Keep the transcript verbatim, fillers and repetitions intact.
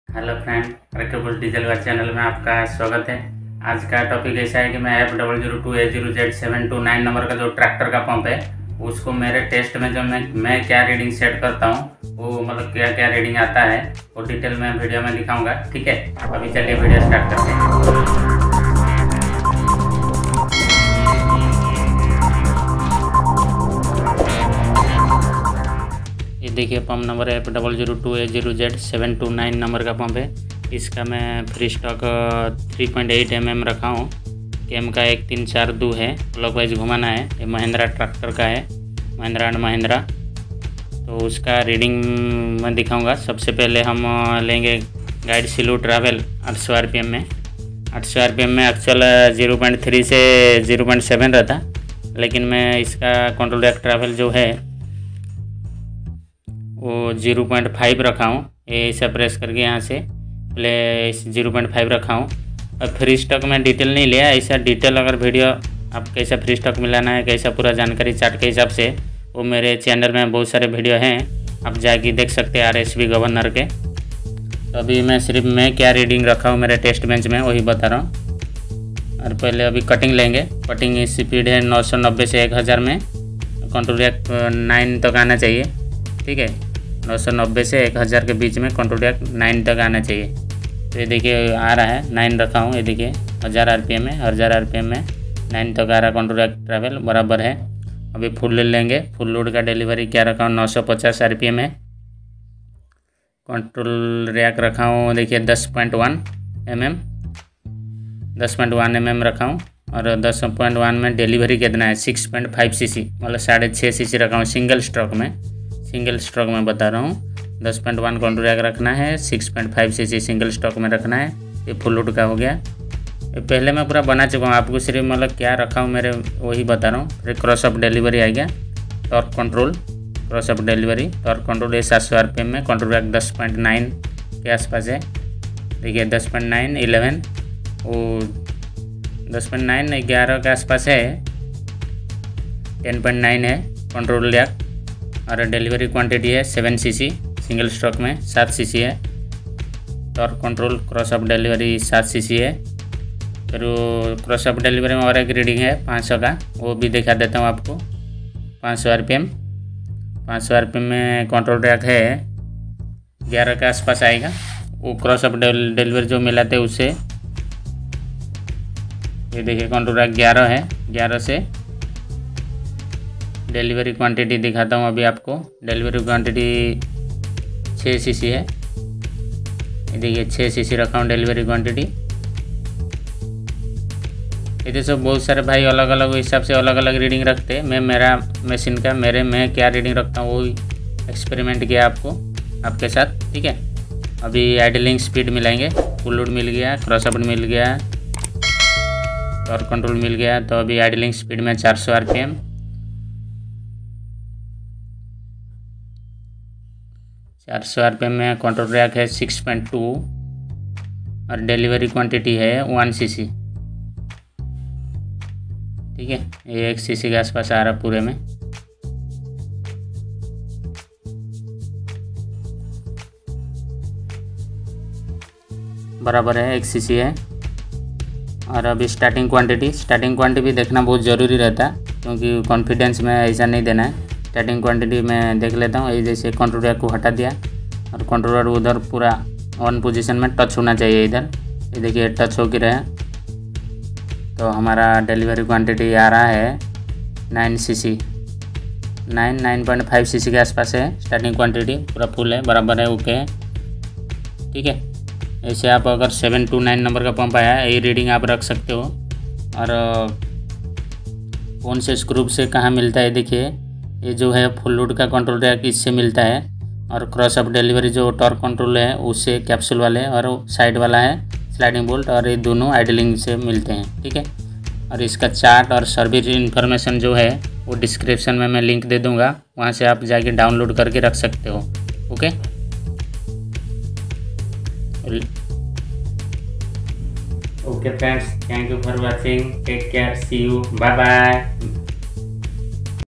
Hello friend, Rakebul diesel का channel में आपका स्वागत है। आज का टॉपिक ऐसा है कि मैं F double zero two A zero Z seven two nine number का जो ट्रैक्टर का पंप है उसको मेरे टेस्ट में जब मैं मैं क्या रीडिंग सेट करता हूँ वो मतलब क्या क्या रीडिंग आता है वो डिटेल में वीडियो में दिखाऊंगा। ठीक है, अभी चलिए वीडियो स्टार्ट करते हैं। ये देखिए pump number F double zero two A zero Z seven two nine number का पंप है। इसका मैं free stock three point eight M M रखा हूँ। केम का एक तीन चार दो है, क्लॉकवाइज घुमाना है। ये महिंद्रा ट्रैक्टर का है, महिंद्रा एंड महिंद्रा। तो उसका रीडिंग मैं दिखाऊंगा। सबसे पहले हम लेंगे गाइड स्लो ट्रैवल आठ सौ आर पी एम में। आठ सौ आर पी एम में एक्चुअल जीरो पॉइंट थ्री से जीरो पॉइंट सेवन रहता, लेकिन मैं इसका कंट्रोल रैक ट्रैवल जो है वो जीरो पॉइंट फाइव रखा हूँ। ये ऐसा प्रेस करके यहाँ से पहले जीरो पॉइंट फाइव रखा हूँ। और फ्री स्टॉक में डिटेल नहीं लिया। ऐसा डिटेल अगर वीडियो आप कैसा फ्री स्टॉक मिलाना है, कैसा पूरा जानकारी चार्ट के हिसाब से, वो मेरे चैनल में बहुत सारे वीडियो हैं, आप जाके देख सकते हैं आर एस बी गवर्नर के। तो अभी मैं सिर्फ मैं क्या रीडिंग रखा हूँ मेरे टेस्ट बेंच में वही बता रहा हूँ। और पहले अभी कटिंग लेंगे। कटिंग स्पीड है नौ सौ नब्बे से एक हज़ार में। कंट्रोल रैक नाइन तक आना चाहिए। ठीक है, नौ सौ नब्बे से एक हज़ार के बीच में कंट्रोल रैक नाइन तक आना चाहिए। तो ये देखिए आ रहा है, नाइन रखा हूँ। ये देखिए हज़ार आर पी एम में, हज़ार आर पी एम में नाइन तक आ रहा है। कंट्रोल रैक ट्रैवल बराबर है। अभी फुल ले लेंगे। फुल लोड का डिलीवरी क्या रखा हूँ, नौ सौ पचास आर पी एम है। कंट्रोल रैक रखा हूँ देखिए दस पॉइंट वन एम एम, दस पॉइंट वन एम एम रखा हूँ। और दस पॉइंट वन में डिलीवरी कितना है, six point five C C, मतलब साढ़े छः सी सी रखा हूँ सिंगल स्ट्रोक में। सिंगल स्ट्रोक में बता रहा हूँ। दस पॉइंट वन कंट्रोल रैक रखना है, six point five C C single stroke में रखना है। ये फुल लोड का हो गया। ये पहले मैं पूरा बना चुका हूँ, आपको सिर्फ मतलब क्या रखा हूँ मेरे वही बता रहा हूँ। फिर क्रॉस अप डिलीवरी आ गया, torque control cross up delivery, torque control ये सात सौ आर पी एम में। कंट्रोल रैक दस पॉइंट नाइन के आसपास है। देखिए दस पॉइंट नाइन इलेवन, वो दस पॉइंट नाइन ग्यारह के आसपास है। टेन पॉइंट नाइन है कंट्रोल रैक। और डिलीवरी क्वांटिटी है seven C C, single stroke में सात सी सी है। Torque control cross up delivery सात सी सी है। फिर वो क्रॉस अप डिलीवरी में और एक रीडिंग है पाँच सौ का, वो भी दिखा देता हूँ आपको। पाँच सौ आर पी एम, पाँच सौ आर पी एम में कंट्रोल रैक है ग्यारह के आसपास आएगा। वो क्रॉस अप डिलीवरी जो मिलाते हैं उससे। ये देखिए कंट्रोल रैक ग्यारह है, ग्यारह से डिलीवरी क्वांटिटी दिखाता हूँ अभी आपको। डिलीवरी क्वांटिटी छः सी सी है। ये देखिए छः सी सी रखा हूँ डिलीवरी क्वांटिटी। ये सब बहुत सारे भाई अलग अलग हिसाब से अलग अलग रीडिंग रखते हैं। मैं मेरा मशीन का मेरे मैं क्या रीडिंग रखता हूँ वो एक्सपेरिमेंट किया आपको आपके साथ। ठीक है, अभी आइडलिंग स्पीड मिलाएंगे। फुल लोड मिल गया, क्रॉस अप मिल गया, टॉर्क कंट्रोल मिल गया। तो अभी आइडलिंग स्पीड में चार सौ आर पी एम, चार सौ आर पी एम में कंट्रोल रैक है सिक्स पॉइंट टू और डिलीवरी क्वांटिटी है वन सी सी। ठीक है, ये एक सी सी के आसपास आ रहा पूरे में। बराबर है, एक सी सी है। और अभी स्टार्टिंग क्वांटिटी स्टार्टिंग क्वांटिटी भी देखना बहुत ज़रूरी रहता है, क्योंकि कॉन्फिडेंस में ऐसा नहीं देना है। स्टार्टिंग क्वांटिटी में देख लेता हूँ। ये जैसे कंट्रोल रैक को हटा दिया और कंट्रोलर उधर पूरा ऑन पोजीशन में टच होना चाहिए इधर। ये देखिए टच हो गिर है। तो हमारा डिलीवरी क्वांटिटी आ रहा है nine C C, nine nine point five C C के आसपास है। स्टार्टिंग क्वांटिटी पूरा फुल है, बराबर है, ओके है। ठीक है, ऐसे आप अगर सेवन टू नाइन नंबर का पंप आया है ये रीडिंग आप रख सकते हो। और कौन से स्क्रू से कहाँ मिलता है, देखिए ये जो है फुल लोड का कंट्रोल रैक इससे मिलता है। और क्रॉस अप डिलीवरी जो टॉर्क कंट्रोल है उससे कैप्सूल वाले, और साइड वाला है स्लाइडिंग बोल्ट, और ये दोनों आइडलिंग से मिलते हैं। ठीक है, और इसका चार्ट और सर्विस इन्फॉर्मेशन जो है वो डिस्क्रिप्शन में मैं लिंक दे दूंगा, वहाँ से आप जाके डाउनलोड करके रख सकते हो। Okay, okay friends, thank you for watching, take care, see you, bye bye.